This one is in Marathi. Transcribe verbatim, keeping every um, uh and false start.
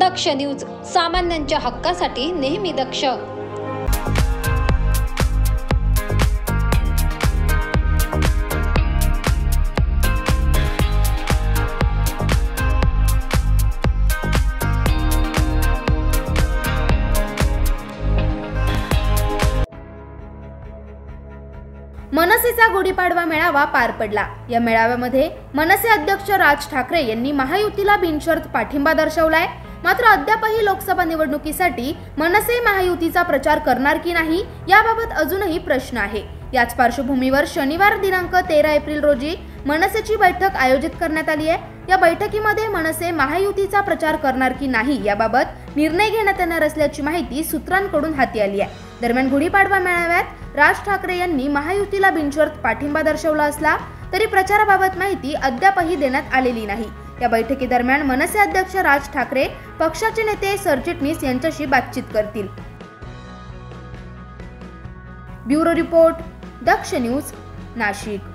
दक्ष न्यूज, सामान्यांच्या हक्कासाठी नेहमी दक्ष। मनसेचा गुढीपाडवा मेळावा पार पडला। या मेळाव्यामध्ये मनसे अध्यक्ष राज ठाकरे यांनी महायुतीला बिनशर्त पाठिंबा दर्शवलाय। मात्र अद्यापही लोकसभा निवडणुकीसाठी मनसे महायुतीचा प्रचार करणार की नाही याबाबत अजूनही प्रश्न आहे। याच पार्श्वभूमीवर शनिवार दिनांक तेरा एप्रिल रोजी मनसेची बैठक आयोजित करण्यात आली आहे। या बैठकीमध्ये मनसे महायुतीचा प्रचार करणार की नाही याबाबत निर्णय घेण्यात येणार असल्याची माहिती सूत्रांकडून हाती आली आहे। दरम्यान गुढीपाडवा मेळाव्यात राज ठाकरे यांनी महायुतीला बिनशर्त पाठिंबा दर्शवला असला तरी प्रचाराबाबत माहिती अद्यापही देण्यात आलेली नाही। या बैठकीदरम्यान मनसे अध्यक्ष राज ठाकरे पक्षाचे नेते सरचिटणीस यांच्याशी बातचीत करतील। Bureau report, Daksh news, Nashik.